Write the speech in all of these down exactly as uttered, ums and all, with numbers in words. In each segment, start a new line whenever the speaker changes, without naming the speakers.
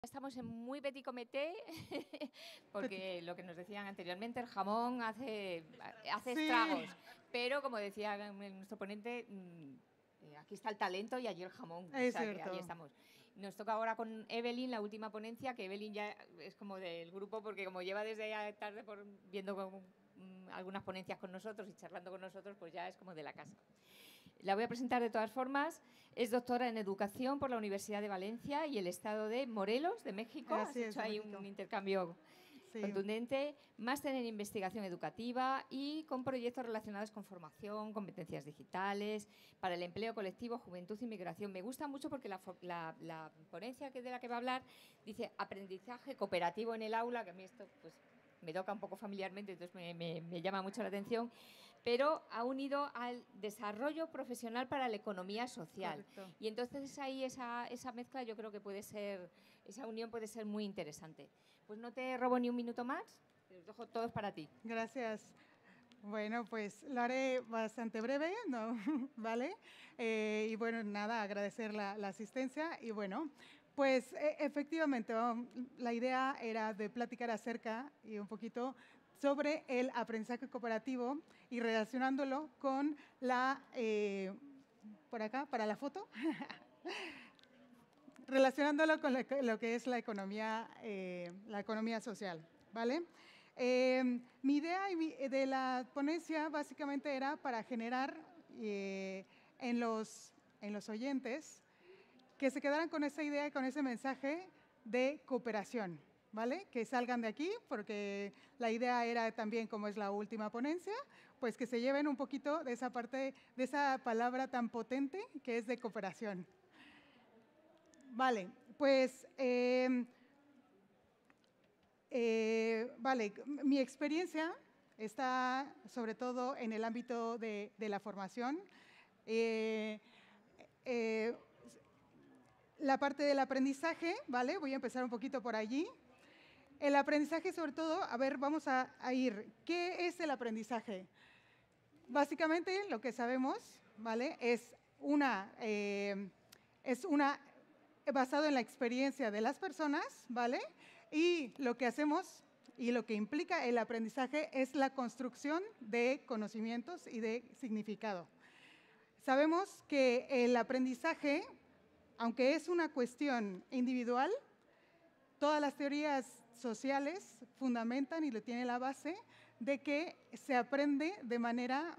Estamos en muy petit comité, porque lo que nos decían anteriormente, el jamón hace, hace
Sí.
estragos. Pero, como decía nuestro ponente, aquí está el talento y allí el jamón.
Es
O sea, que ahí
cierto.
estamos. Nos toca ahora con Evelyn, la última ponencia, que Evelyn ya es como del grupo, porque como lleva desde tarde por, viendo con, um, algunas ponencias con nosotros y charlando con nosotros, pues ya es como de la casa. La voy a presentar de todas formas. Es doctora en Educación por la Universidad de Valencia y el Estado de Morelos, de México.
Así
Has
es,
hecho
de
ahí
México.
un intercambio
Sí.
contundente. Máster en Investigación Educativa y con proyectos relacionados con formación, competencias digitales, para el empleo colectivo, juventud y migración. Me gusta mucho porque la, la, la ponencia que de la que va a hablar dice aprendizaje cooperativo en el aula, que a mí esto pues me toca un poco familiarmente, entonces me, me, me llama mucho la atención, pero ha unido al desarrollo profesional para la economía social.
Correcto.
Y entonces ahí esa, esa mezcla yo creo que puede ser, esa unión puede ser muy interesante. Pues no te robo ni un minuto más, los dejo todos para ti.
Gracias. Bueno, pues lo haré bastante breve, ¿no? ¿Vale? Eh, y bueno, nada, agradecer la, la asistencia y bueno, pues e efectivamente, um, la idea era de platicar acerca y un poquito sobre el aprendizaje cooperativo y relacionándolo con la, eh, por acá, para la foto, relacionándolo con la, lo que es la economía, eh, la economía social, ¿vale? Eh, mi idea de la ponencia básicamente era para generar eh, en, los, en los oyentes que se quedaran con esa idea y con ese mensaje de cooperación, ¿vale? Que salgan de aquí, porque la idea era también, como es la última ponencia, pues que se lleven un poquito de esa parte, de esa palabra tan potente que es de cooperación. Vale, pues... Eh, Eh, vale, mi experiencia está sobre todo en el ámbito de, de la formación. Eh, eh, la parte del aprendizaje, ¿vale? Voy a empezar un poquito por allí. El aprendizaje, sobre todo, a ver, vamos a, a ir. ¿Qué es el aprendizaje? Básicamente, lo que sabemos, ¿vale? Es una, eh, es una basado en la experiencia de las personas, ¿vale? Y lo que hacemos y lo que implica el aprendizaje es la construcción de conocimientos y de significado. Sabemos que el aprendizaje, aunque es una cuestión individual, todas las teorías sociales fundamentan y le tienen la base de que se aprende de manera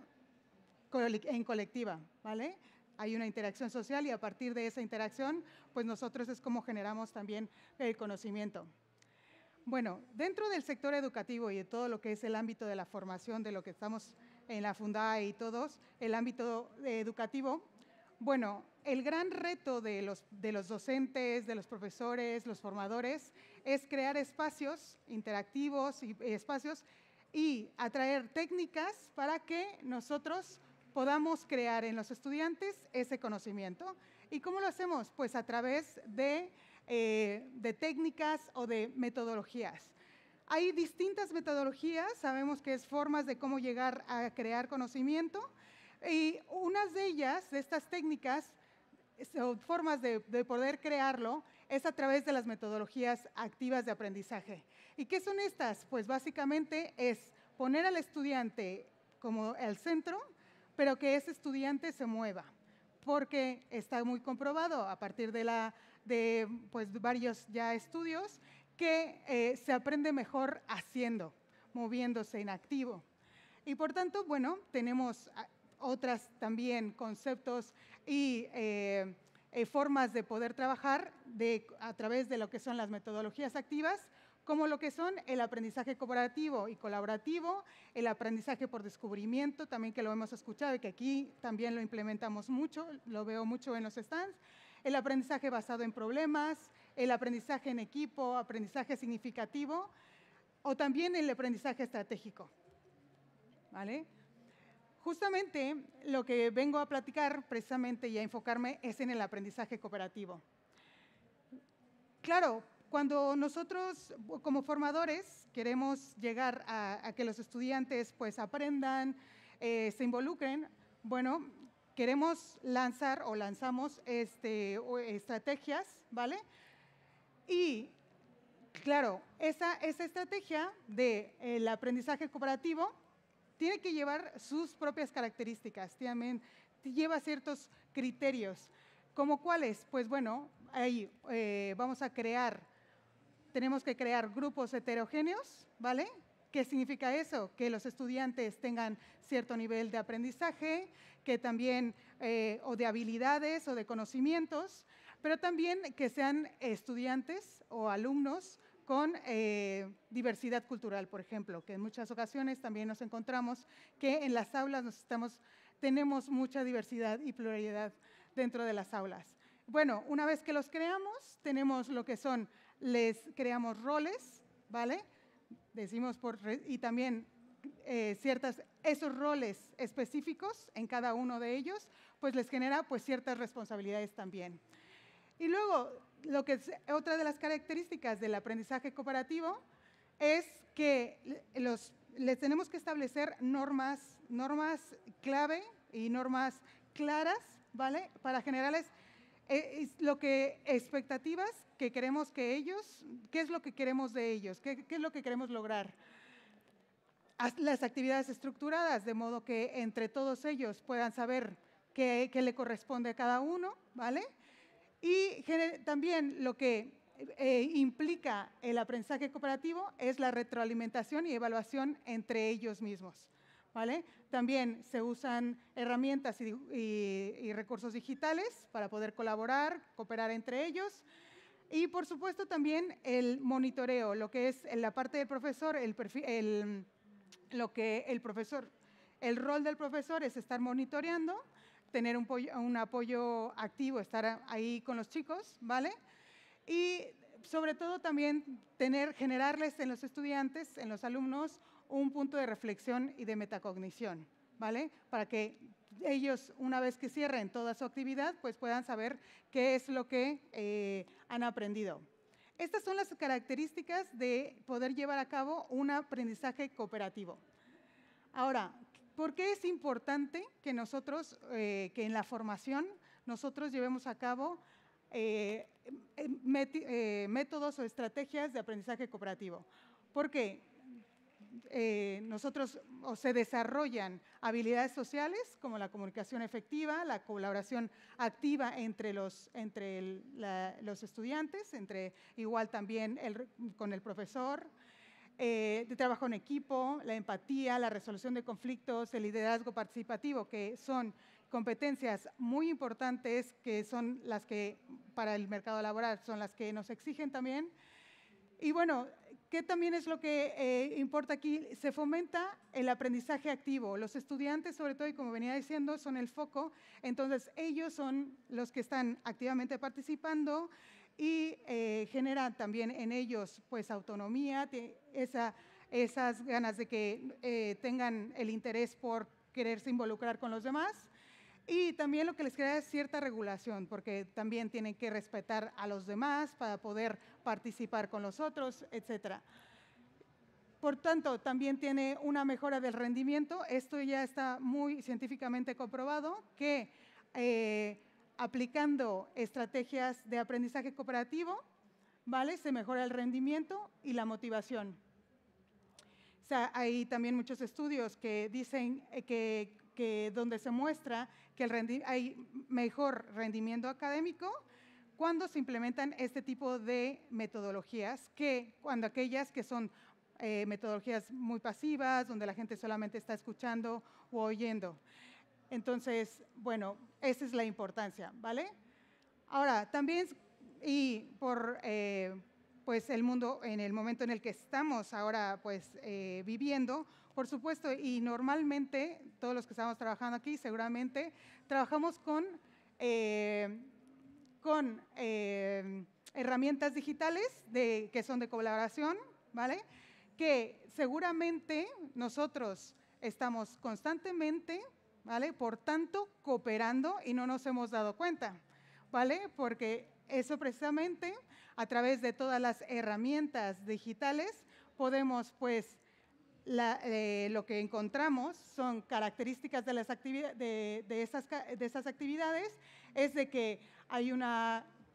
en colectiva, ¿vale? Hay una interacción social y a partir de esa interacción, pues nosotros es como generamos también el conocimiento. Bueno, dentro del sector educativo y de todo lo que es el ámbito de la formación, de lo que estamos en la Fundae y todos, el ámbito educativo, bueno, el gran reto de los, de los docentes, de los profesores, los formadores, es crear espacios interactivos y espacios y atraer técnicas para que nosotros podamos crear en los estudiantes ese conocimiento. ¿Y cómo lo hacemos? Pues a través de Eh, de técnicas o de metodologías. Hay distintas metodologías, sabemos que es formas de cómo llegar a crear conocimiento y unas de ellas, de estas técnicas, o formas de, de poder crearlo, es a través de las metodologías activas de aprendizaje. ¿Y qué son estas? Pues básicamente es poner al estudiante como el centro, pero que ese estudiante se mueva, porque está muy comprobado a partir de, la, de pues, varios ya estudios que eh, se aprende mejor haciendo, moviéndose en activo. Y por tanto, bueno, tenemos otras también conceptos y eh, eh, formas de poder trabajar de, a través de lo que son las metodologías activas, como lo que son el aprendizaje cooperativo y colaborativo, el aprendizaje por descubrimiento, también que lo hemos escuchado y que aquí también lo implementamos mucho, lo veo mucho en los stands, el aprendizaje basado en problemas, el aprendizaje en equipo, aprendizaje significativo o también el aprendizaje estratégico. ¿Vale? Justamente lo que vengo a platicar precisamente y a enfocarme es en el aprendizaje cooperativo. Claro, cuando nosotros como formadores queremos llegar a, a que los estudiantes pues aprendan, eh, se involucren, bueno, queremos lanzar o lanzamos este, o estrategias, ¿vale? Y, claro, esa, esa estrategia del aprendizaje cooperativo tiene que llevar sus propias características, también lleva ciertos criterios. ¿Como cuáles? Pues bueno, ahí eh, vamos a crear, tenemos que crear grupos heterogéneos, ¿vale? ¿Qué significa eso? Que los estudiantes tengan cierto nivel de aprendizaje, que también, eh, o de habilidades o de conocimientos, pero también que sean estudiantes o alumnos con eh, diversidad cultural, por ejemplo, que en muchas ocasiones también nos encontramos que en las aulas nos estamos, tenemos mucha diversidad y pluralidad dentro de las aulas. Bueno, una vez que los creamos, tenemos lo que son, les creamos roles, ¿vale? Decimos por, y también eh, ciertas, esos roles específicos en cada uno de ellos, pues les genera pues ciertas responsabilidades también. Y luego, lo que es otra de las características del aprendizaje cooperativo es que los, les tenemos que establecer normas, normas clave y normas claras, ¿vale? Para generarles eh, lo que, expectativas que queremos que ellos, qué es lo que queremos de ellos, qué, qué es lo que queremos lograr. Las actividades estructuradas, de modo que entre todos ellos puedan saber qué, qué le corresponde a cada uno, ¿vale? Y también lo que eh, implica el aprendizaje cooperativo es la retroalimentación y evaluación entre ellos mismos, ¿vale? También se usan herramientas y, y, y recursos digitales para poder colaborar, cooperar entre ellos. Y, por supuesto, también el monitoreo, lo que es en la parte del profesor, el, perfil, el, lo que el profesor, el rol del profesor es estar monitoreando, tener un, un apoyo activo, estar ahí con los chicos, ¿vale? Y sobre todo también tener, generarles en los estudiantes, en los alumnos, un punto de reflexión y de metacognición, ¿vale? Para que ellos, una vez que cierren toda su actividad, pues puedan saber qué es lo que eh, han aprendido. Estas son las características de poder llevar a cabo un aprendizaje cooperativo. Ahora, ¿por qué es importante que nosotros, eh, que en la formación, nosotros llevemos a cabo eh, eh, métodos o estrategias de aprendizaje cooperativo? Porque eh, nosotros o se desarrollan habilidades sociales como la comunicación efectiva, la colaboración activa entre los, entre el, la, los estudiantes, entre igual también el, con el profesor, Eh, de trabajo en equipo, la empatía, la resolución de conflictos, el liderazgo participativo, que son competencias muy importantes, que son las que para el mercado laboral son las que nos exigen también. Y bueno, ¿qué también es lo que eh, importa aquí? Se fomenta el aprendizaje activo. Los estudiantes, sobre todo, y como venía diciendo, son el foco. Entonces, ellos son los que están activamente participando y eh, generan también en ellos pues autonomía, esa, esas ganas de que eh, tengan el interés por quererse involucrar con los demás, y también lo que les crea es cierta regulación, porque también tienen que respetar a los demás para poder participar con los otros, etcétera. Por tanto, también tiene una mejora del rendimiento. Esto ya está muy científicamente comprobado, que eh, aplicando estrategias de aprendizaje cooperativo, ¿vale?, se mejora el rendimiento y la motivación. O sea, hay también muchos estudios que dicen que, que donde se muestra que el rendi- hay mejor rendimiento académico cuando se implementan este tipo de metodologías, que cuando aquellas que son eh, metodologías muy pasivas, donde la gente solamente está escuchando o oyendo. Entonces, bueno, esa es la importancia, ¿vale? Ahora, también, y por eh, pues el mundo, en el momento en el que estamos ahora pues eh, viviendo, por supuesto, y normalmente, todos los que estamos trabajando aquí, seguramente, trabajamos con, eh, con eh, herramientas digitales de, que son de colaboración, ¿vale? Que seguramente nosotros estamos constantemente, ¿vale?, por tanto, cooperando y no nos hemos dado cuenta, ¿vale? Porque eso precisamente, a través de todas las herramientas digitales, podemos, pues, la, eh, lo que encontramos son características de, las actividades, de, de, esas, de esas actividades, es de que hay una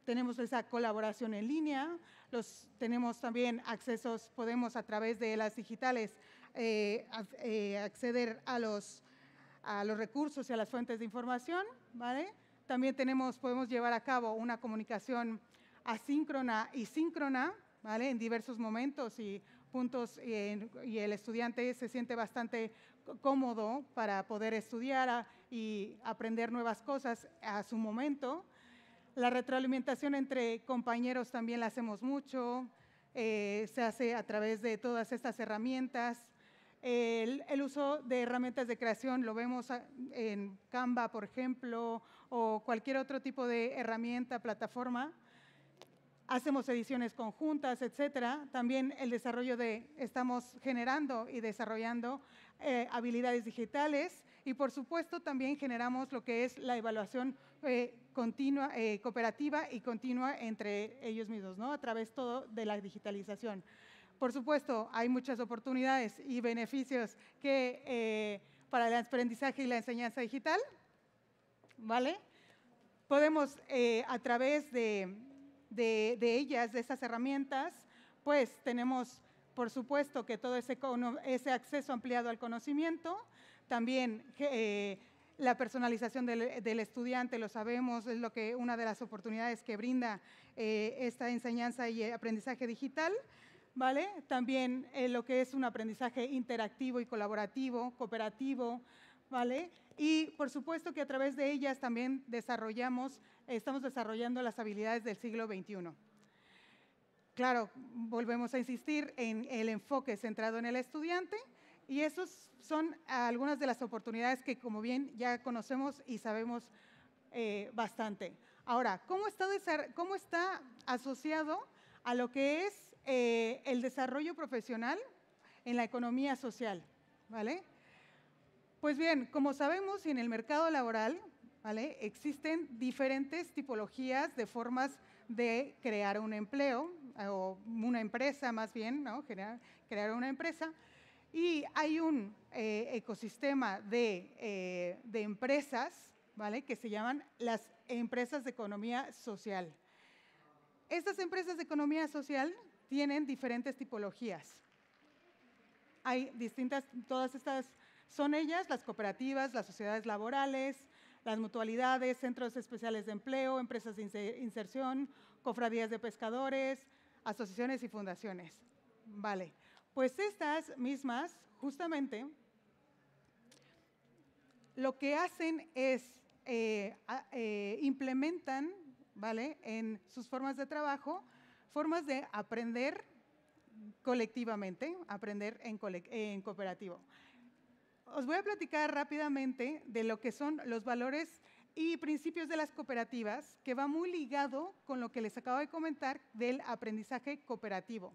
tenemos esa colaboración en línea, los, tenemos también accesos, podemos a través de las digitales eh, a, eh, acceder a los, a los recursos y a las fuentes de información, ¿vale? También tenemos, podemos llevar a cabo una comunicación asíncrona y síncrona, ¿vale? En diversos momentos y puntos, y, en, y el estudiante se siente bastante cómodo para poder estudiar a, y aprender nuevas cosas a su momento. La retroalimentación entre compañeros también la hacemos mucho, eh, se hace a través de todas estas herramientas. El, el uso de herramientas de creación lo vemos en Canva, por ejemplo, o cualquier otro tipo de herramienta, plataforma. Hacemos ediciones conjuntas, etcétera. También el desarrollo de, estamos generando y desarrollando eh, habilidades digitales y, por supuesto, también generamos lo que es la evaluación eh, continua, eh, cooperativa y continua entre ellos mismos, ¿no? A través todo de la digitalización. Por supuesto, hay muchas oportunidades y beneficios que, eh, para el aprendizaje y la enseñanza digital, ¿vale? Podemos, eh, a través de, de, de ellas, de estas herramientas, pues tenemos, por supuesto, que todo ese, ese acceso ampliado al conocimiento, también eh, la personalización del, del estudiante, lo sabemos, es lo que, una de las oportunidades que brinda eh, esta enseñanza y aprendizaje digital, ¿vale? También eh, lo que es un aprendizaje interactivo y colaborativo, cooperativo, ¿vale? Y, por supuesto, que a través de ellas también desarrollamos, estamos desarrollando las habilidades del siglo veintiuno. Claro, volvemos a insistir en el enfoque centrado en el estudiante y esas son algunas de las oportunidades que, como bien ya conocemos y sabemos eh, bastante. Ahora, ¿cómo está, ¿cómo está asociado a lo que es Eh, el desarrollo profesional en la economía social, ¿vale? Pues bien, como sabemos, en el mercado laboral, ¿vale? Existen diferentes tipologías de formas de crear un empleo, o una empresa más bien, ¿no? Crear, crear una empresa, y hay un eh, ecosistema de, eh, de empresas, ¿vale? Que se llaman las empresas de economía social. Estas empresas de economía social tienen diferentes tipologías. Hay distintas, todas estas son ellas, las cooperativas, las sociedades laborales, las mutualidades, centros especiales de empleo, empresas de inserción, cofradías de pescadores, asociaciones y fundaciones. Vale, pues estas mismas, justamente, lo que hacen es, eh, eh, implementan, ¿vale?, en sus formas de trabajo, formas de aprender colectivamente, aprender en, en cooperativo. Os voy a platicar rápidamente de lo que son los valores y principios de las cooperativas, que va muy ligado con lo que les acabo de comentar del aprendizaje cooperativo.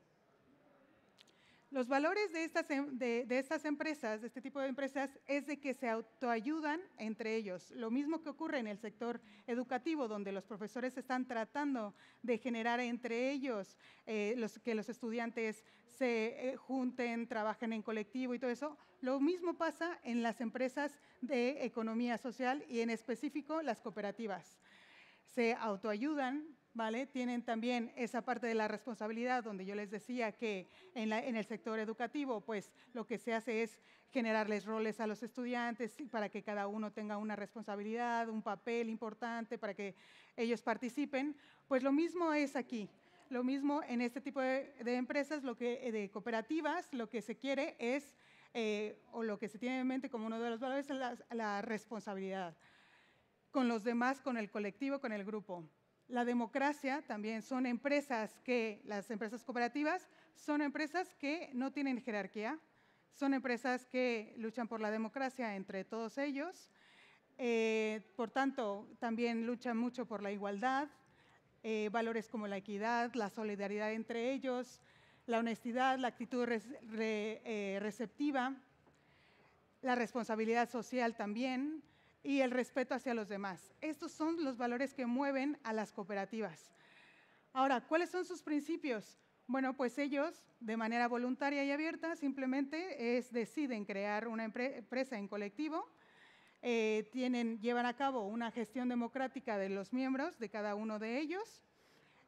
Los valores de estas, de, de estas empresas, de este tipo de empresas, es de que se autoayudan entre ellos. Lo mismo que ocurre en el sector educativo, donde los profesores están tratando de generar entre ellos eh, los, que los estudiantes se eh, junten, trabajen en colectivo y todo eso. Lo mismo pasa en las empresas de economía social y en específico las cooperativas. Se autoayudan, ¿vale? Tienen también esa parte de la responsabilidad, donde yo les decía que en, la, en el sector educativo, pues lo que se hace es generarles roles a los estudiantes para que cada uno tenga una responsabilidad, un papel importante para que ellos participen. Pues lo mismo es aquí, lo mismo en este tipo de, de empresas, lo que, de cooperativas, lo que se quiere es, eh, o lo que se tiene en mente como uno de los valores, es la, la responsabilidad con los demás, con el colectivo, con el grupo. La democracia también son empresas que, las empresas cooperativas, son empresas que no tienen jerarquía, son empresas que luchan por la democracia entre todos ellos, eh, por tanto, también luchan mucho por la igualdad, eh, valores como la equidad, la solidaridad entre ellos, la honestidad, la actitud re, re, eh, receptiva, la responsabilidad social también, y el respeto hacia los demás. Estos son los valores que mueven a las cooperativas. Ahora, ¿cuáles son sus principios? Bueno, pues ellos, de manera voluntaria y abierta, simplemente es, deciden crear una empresa en colectivo, eh, tienen, llevan a cabo una gestión democrática de los miembros, de cada uno de ellos,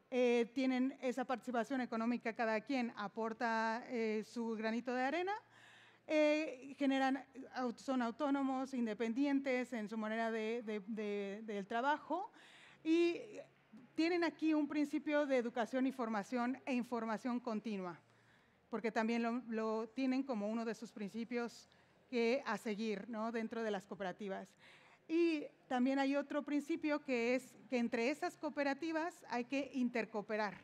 eh, tienen esa participación económica, cada quien aporta eh, su granito de arena, eh, generan, son autónomos, independientes en su manera de, de, de, del trabajo y tienen aquí un principio de educación y formación e información continua, porque también lo, lo tienen como uno de sus principios que a seguir, ¿no?, dentro de las cooperativas. Y también hay otro principio que es que entre esas cooperativas hay que intercooperar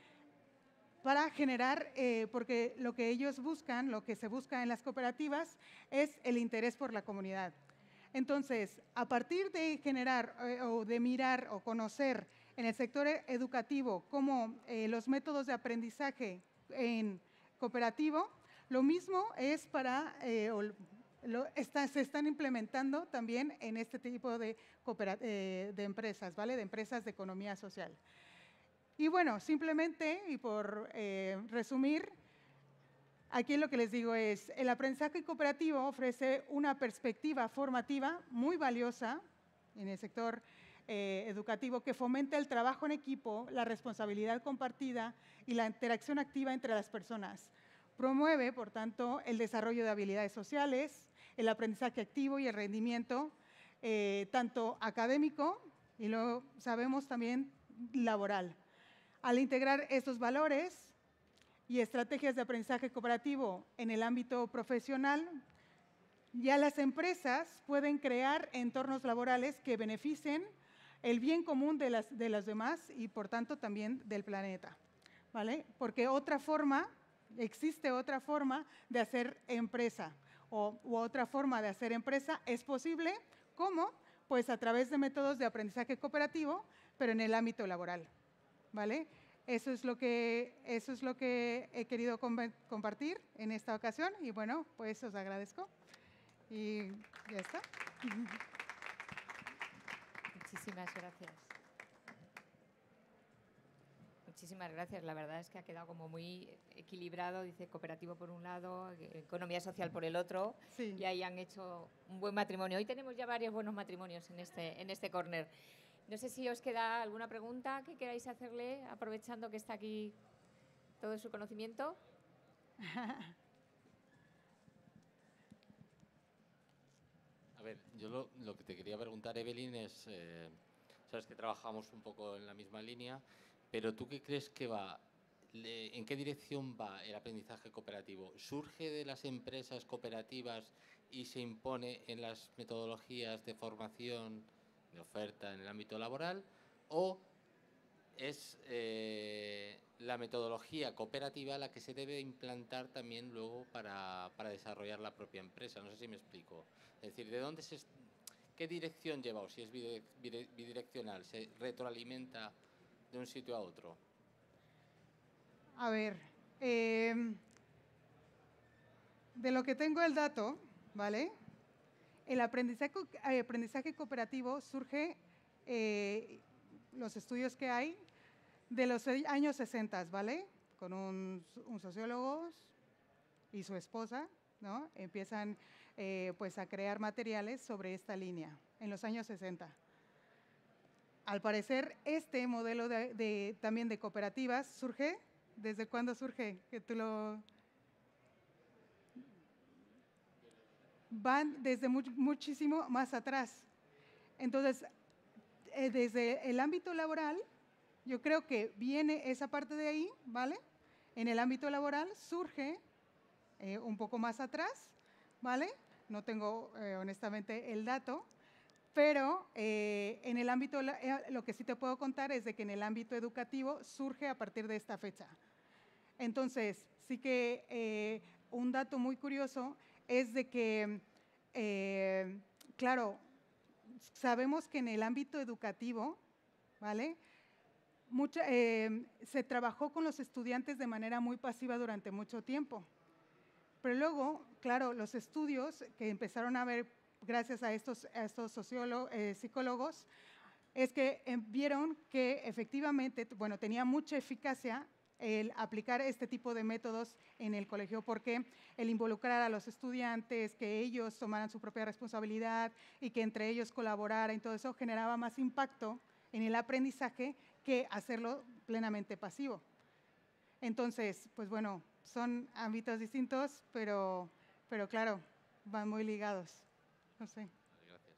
para generar, eh, porque lo que ellos buscan, lo que se busca en las cooperativas es el interés por la comunidad. Entonces, a partir de generar eh, o de mirar o conocer en el sector educativo cómo eh, los métodos de aprendizaje en cooperativo, lo mismo es para, eh, o lo, está, se están implementando también en este tipo de, eh, de empresas, ¿vale? De empresas de economía social. Y bueno, simplemente, y por eh, resumir, aquí lo que les digo es, el aprendizaje cooperativo ofrece una perspectiva formativa muy valiosa en el sector eh, educativo que fomenta el trabajo en equipo, la responsabilidad compartida y la interacción activa entre las personas. Promueve, por tanto, el desarrollo de habilidades sociales, el aprendizaje activo y el rendimiento, eh, tanto académico y lo sabemos también laboral. Al integrar estos valores y estrategias de aprendizaje cooperativo en el ámbito profesional, ya las empresas pueden crear entornos laborales que beneficien el bien común de las, de las demás y, por tanto, también del planeta, ¿vale? Porque otra forma, existe otra forma de hacer empresa o u otra forma de hacer empresa es posible, ¿cómo? Pues a través de métodos de aprendizaje cooperativo, pero en el ámbito laboral, ¿vale? Eso es lo que, eso es lo que he querido compartir en esta ocasión y bueno, pues os agradezco y ya está.
Muchísimas gracias. Muchísimas gracias. La verdad es que ha quedado como muy equilibrado. Dice cooperativo por un lado, economía social por el otro.
Sí.
Y ahí han hecho un buen matrimonio. Hoy tenemos ya varios buenos matrimonios en este, en este córner. No sé si os queda alguna pregunta que queráis hacerle, aprovechando que está aquí todo su conocimiento.
A ver, yo lo, lo que te quería preguntar, Evelyn, es, eh, sabes que trabajamos un poco en la misma línea, pero ¿tú qué crees que va, le, en qué dirección va el aprendizaje cooperativo? ¿Surge de las empresas cooperativas y se impone en las metodologías de formación, de oferta en el ámbito laboral, o es eh, la metodología cooperativa la que se debe implantar también luego para, para desarrollar la propia empresa? No sé si me explico. Es decir, ¿de dónde se, qué dirección lleva o si es bidireccional? ¿Se retroalimenta de un sitio a otro?
A ver, eh, de lo que tengo el dato, ¿vale? El aprendizaje, el aprendizaje cooperativo surge, eh, los estudios que hay, de los años sesenta, ¿vale? Con un, un sociólogo y su esposa, ¿no? Empiezan eh, pues a crear materiales sobre esta línea en los años sesenta. Al parecer, este modelo de, de, también de cooperativas surge, ¿desde cuándo surge? Que tú lo... Van desde muy, muchísimo más atrás. Entonces, eh, desde el ámbito laboral, yo creo que viene esa parte de ahí, ¿vale? En el ámbito laboral surge eh, un poco más atrás, ¿vale? No tengo eh, honestamente el dato, pero eh, en el ámbito, eh, lo que sí te puedo contar es de que en el ámbito educativo surge a partir de esta fecha. Entonces, sí que eh, un dato muy curioso es de que, eh, claro, sabemos que en el ámbito educativo, ¿vale? Mucha, eh, se trabajó con los estudiantes de manera muy pasiva durante mucho tiempo. Pero luego, claro, los estudios que empezaron a ver gracias a estos, a estos sociólogos, eh, psicólogos, es que eh, vieron que efectivamente, bueno, tenía mucha eficacia el aplicar este tipo de métodos en el colegio, porque el involucrar a los estudiantes, que ellos tomaran su propia responsabilidad y que entre ellos colaboraran y todo eso generaba más impacto en el aprendizaje que hacerlo plenamente pasivo. Entonces, pues bueno, son ámbitos distintos, pero, pero claro, van muy ligados. No sé.
Gracias.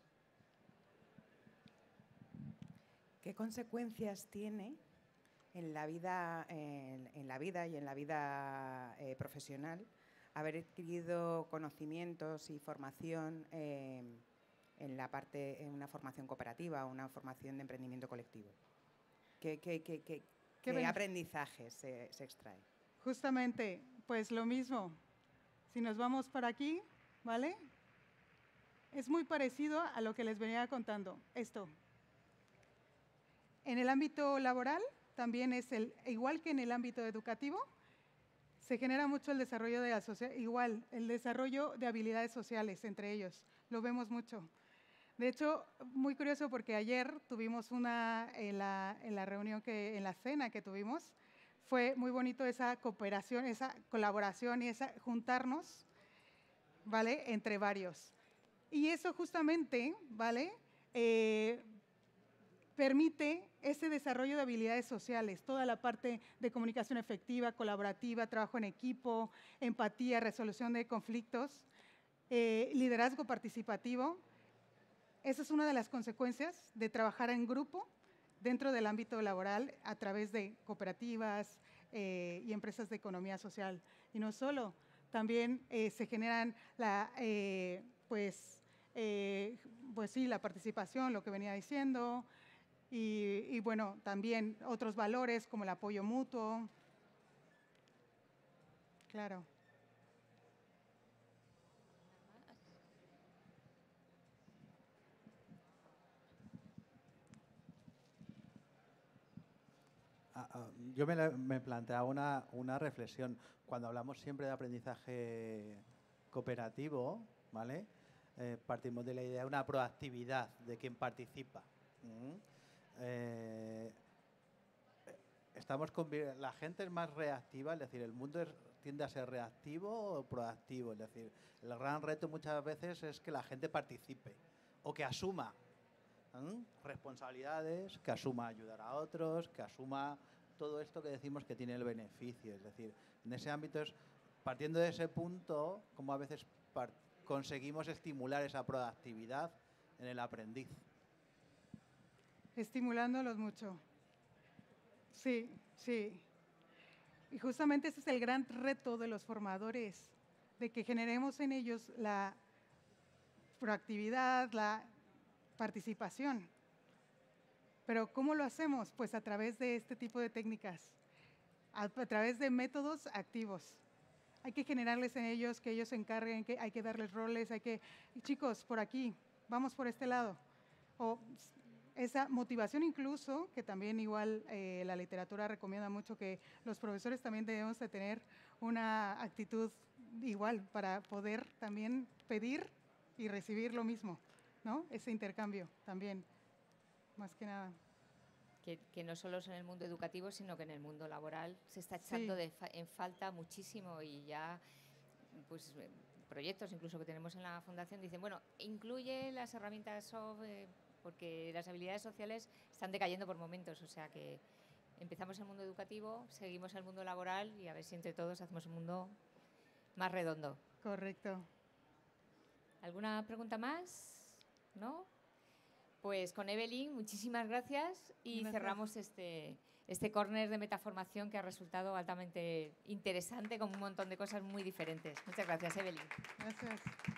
¿Qué consecuencias tiene en la vida, en, en la vida y en la vida eh, profesional haber adquirido conocimientos y formación eh, en la parte, en una formación cooperativa o una formación de emprendimiento colectivo? ¿Qué, qué, qué, qué,
¿Qué
qué
benef-
aprendizaje se, se extrae?
Justamente, pues lo mismo. Si nos vamos para aquí, ¿vale? Es muy parecido a lo que les venía contando. Esto. En el ámbito laboral, también es el, igual que en el ámbito educativo, se genera mucho el desarrollo de la socia- igual, el desarrollo de habilidades sociales entre ellos. Lo vemos mucho. De hecho, muy curioso porque ayer tuvimos una, en la, en la reunión, que, en la cena que tuvimos, fue muy bonito esa cooperación, esa colaboración y esa juntarnos, ¿vale? Entre varios. Y eso justamente, ¿vale? Eh, permite ese desarrollo de habilidades sociales, toda la parte de comunicación efectiva, colaborativa, trabajo en equipo, empatía, resolución de conflictos, eh, liderazgo participativo. Esa es una de las consecuencias de trabajar en grupo dentro del ámbito laboral a través de cooperativas eh, y empresas de economía social. Y no solo, también eh, se generan la, eh, pues, eh, pues sí, la participación, lo que venía diciendo, y, y bueno, también otros valores como el apoyo mutuo. Claro.
Ah, ah, Yo me, la- me planteaba una, una reflexión. Cuando hablamos siempre de aprendizaje cooperativo, ¿vale? Eh, partimos de la idea de una proactividad de quien participa. ¿Mm? Eh, estamos convi- la gente es más reactiva, es decir, el mundo es- tiende a ser reactivo o proactivo. Es decir, el gran reto muchas veces es que la gente participe o que asuma ¿Mm? responsabilidades, que asuma ayudar a otros, que asuma todo esto que decimos que tiene el beneficio. Es decir, en ese ámbito es, partiendo de ese punto, como a veces par- conseguimos estimular esa proactividad en el aprendiz.
Estimulándolos mucho. Sí, sí. Y justamente ese es el gran reto de los formadores, de que generemos en ellos la proactividad, la participación. Pero ¿cómo lo hacemos? Pues a través de este tipo de técnicas, a, a través de métodos activos. Hay que generarles en ellos, que ellos se encarguen, que hay que darles roles, hay que, chicos, por aquí, vamos por este lado. O esa motivación incluso, que también igual eh, la literatura recomienda mucho que los profesores también debemos de tener una actitud igual para poder también pedir y recibir lo mismo, ¿no? Ese intercambio también, más que nada.
Que, que no solo es en el mundo educativo, sino que en el mundo laboral se está echando
Sí.
de fa- en falta muchísimo, y ya pues eh, proyectos incluso que tenemos en la fundación dicen, bueno, incluye las herramientas soft, eh, porque las habilidades sociales están decayendo por momentos, o sea que empezamos el mundo educativo, seguimos el mundo laboral y a ver si entre todos hacemos un mundo más redondo.
Correcto.
¿Alguna pregunta más? ¿No? Pues con Evelyn, muchísimas gracias y
Gracias.
cerramos este, este córner de metaformación que ha resultado altamente interesante con un montón de cosas muy diferentes. Muchas gracias, Evelyn.
Gracias.